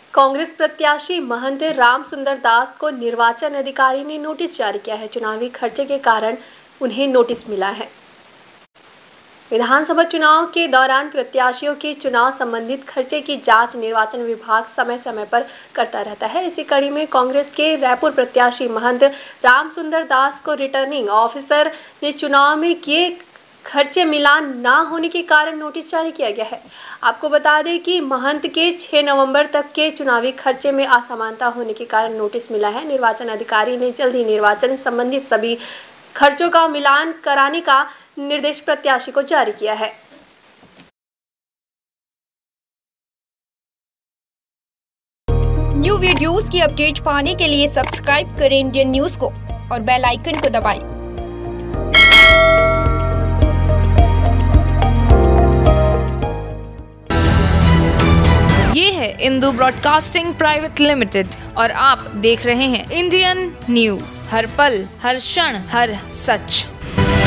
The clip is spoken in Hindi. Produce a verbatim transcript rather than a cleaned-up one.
कांग्रेस प्रत्याशी महंत राम सुंदर दास को निर्वाचन अधिकारी ने नोटिस जारी किया है। चुनावी खर्चे के कारण उन्हें नोटिस मिला है। विधानसभा चुनाव के दौरान प्रत्याशियों के चुनाव संबंधित खर्चे की जांच निर्वाचन विभाग समय समय पर करता रहता है। इसी कड़ी में कांग्रेस के रायपुर प्रत्याशी महंत राम सुंदर दास को रिटर्निंग ऑफिसर ने चुनाव में किए खर्चे मिलान ना होने के कारण नोटिस जारी किया गया है। आपको बता दें कि महंत के छह नवंबर तक के चुनावी खर्चे में असमानता होने के कारण नोटिस मिला है। निर्वाचन अधिकारी ने जल्द ही निर्वाचन संबंधित सभी खर्चों का मिलान कराने का निर्देश प्रत्याशी को जारी किया है। न्यू वीडियोस की अपडेट पाने के लिए सब्सक्राइब करें इंडियन न्यूज को और बेल आइकन को दबाएं। ये है इंदू ब्रॉडकास्टिंग प्राइवेट लिमिटेड और आप देख रहे हैं इंडियन न्यूज, हर पल, हर क्षण, हर सच।